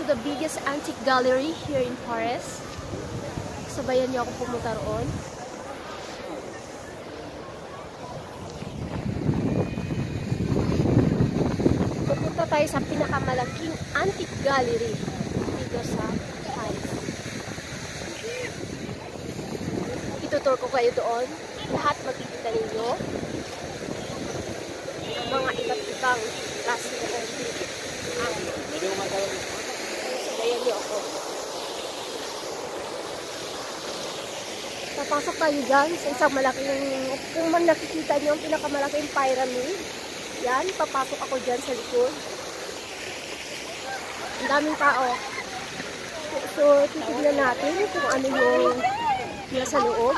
the biggest antique gallery here in Paris. Sabayan niyo ako pumunta roon. Pupunta tayo sa pinakamalaking antique gallery dito sa Paris. Itutur ko kayo doon. Lahat makikita ninyo. Mga iba't ibang klase na antique. Sabayan niyo ako. Papasok tayo dyan sa isang malaking, kung man nakikita niyo ang pinakamalaking pyramid. Yan, papasok ako dyan sa likod. Ang daming tao. So, titignan natin kung ano yung nasa loob.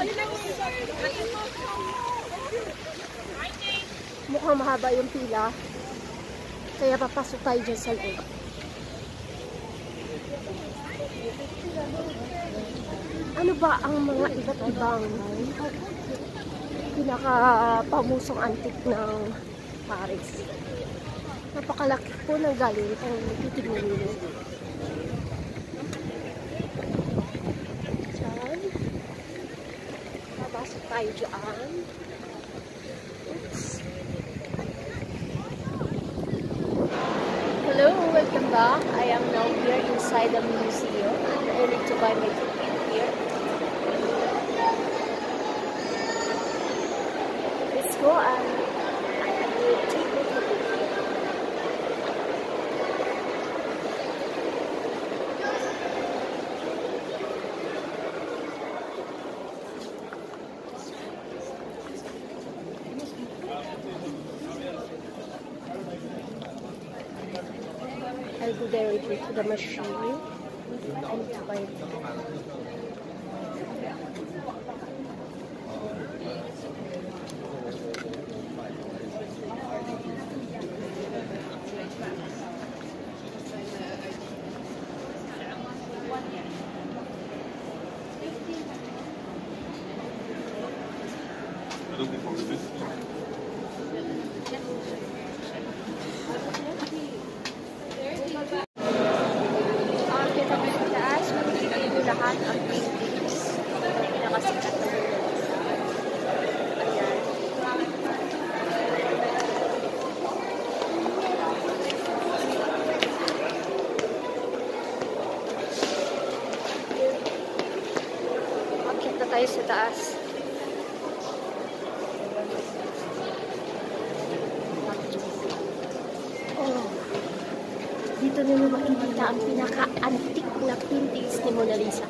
Mukhang mahaba yung pila. Kaya papasok tayo dyan sa loob. Ano ba ang mga iba't ibang pinaka-pamusong antique ng Paris? Napakalaki po ng gallery kung titignan nyo. Diyan. Papasok tayo dyan. Oops. Hello, welcome back. I am now here inside the museum and I need to buy my ticket here. Let's go and I will take my ticket here. I'll go directly to the machine and to buy it. Lahat ang paintings pinakasikat na ayan. Akyat na tayo sa taas. Oh, dito nyo makikita ang pinaka-antique na paintings ni Monalisa.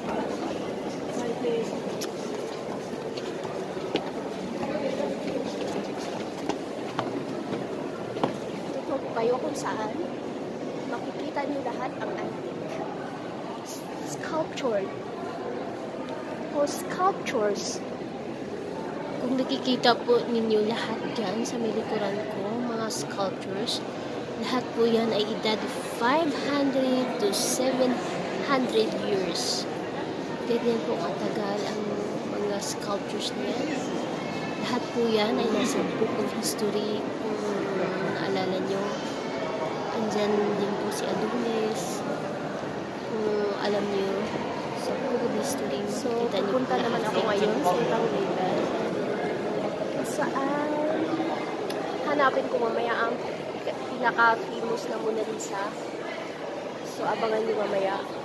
Ito po kayo kung saan makikita nyo lahat ang antique sculpture o sculptures. Kung nakikita po ninyo lahat dyan sa may likuran ko, mga sculptures, lahat po yan ay edad 500 to 700 years. Ganyan po katagal ang mga sculptures na yan. Lahat po yan ay nasa Book of History. Kung naalala nyo, andyan din po si Adonis. Kung alam nyo, sa Book of History, makikita nyo. So, pupunta naman ako ngayon sa ibang level. Saan? Hanapin ko mamaya ang pinaka-famous na Monalisa. So, abangan nyo mamaya.